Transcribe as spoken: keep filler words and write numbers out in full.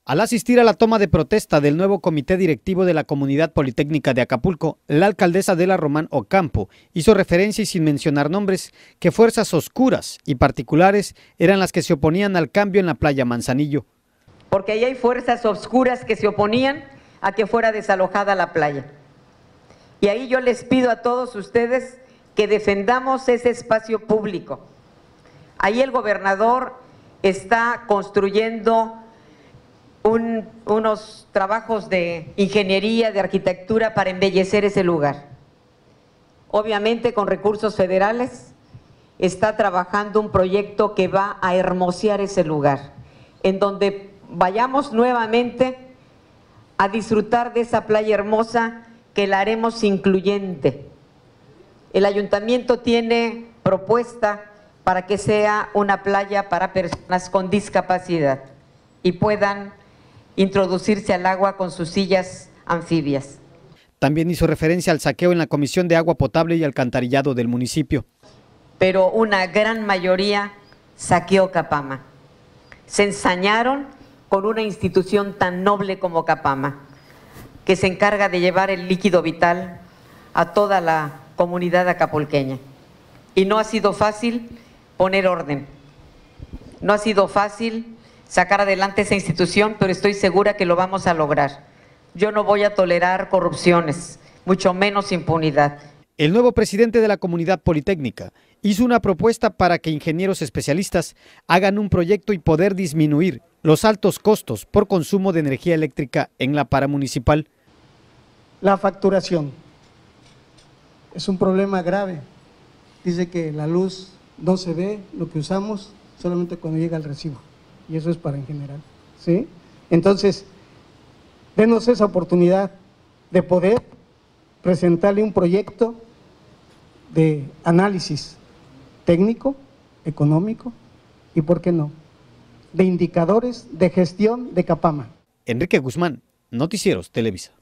Al asistir a la toma de protesta del nuevo comité directivo de la Comunidad Politécnica de Acapulco, la alcaldesa Adela Román Ocampo hizo referencia y sin mencionar nombres que fuerzas oscuras y particulares eran las que se oponían al cambio en la playa Manzanillo. Porque ahí hay fuerzas oscuras que se oponían a que fuera desalojada la playa. Y ahí yo les pido a todos ustedes que defendamos ese espacio público. Ahí el gobernador está construyendo Un, unos trabajos de ingeniería, de arquitectura para embellecer ese lugar. Obviamente con recursos federales está trabajando un proyecto que va a hermosear ese lugar, en donde vayamos nuevamente a disfrutar de esa playa hermosa que la haremos incluyente. El ayuntamiento tiene propuesta para que sea una playa para personas con discapacidad y puedan introducirse al agua con sus sillas anfibias. También hizo referencia al saqueo en la Comisión de Agua Potable y Alcantarillado del municipio. Pero una gran mayoría saqueó Capama. Se ensañaron con una institución tan noble como Capama, que se encarga de llevar el líquido vital a toda la comunidad acapulqueña. Y no ha sido fácil poner orden. No ha sido fácil sacar adelante esa institución, pero estoy segura que lo vamos a lograr. Yo no voy a tolerar corrupciones, mucho menos impunidad. El nuevo presidente de la Comunidad Politécnica hizo una propuesta para que ingenieros especialistas hagan un proyecto y poder disminuir los altos costos por consumo de energía eléctrica en la paramunicipal. La facturación es un problema grave. Dice que la luz no se ve, lo que usamos solamente cuando llega el recibo. Y eso es para en general, ¿sí? Entonces, denos esa oportunidad de poder presentarle un proyecto de análisis técnico, económico y, ¿por qué no?, de indicadores de gestión de Capama. Enrique Guzmán, Noticieros Televisa.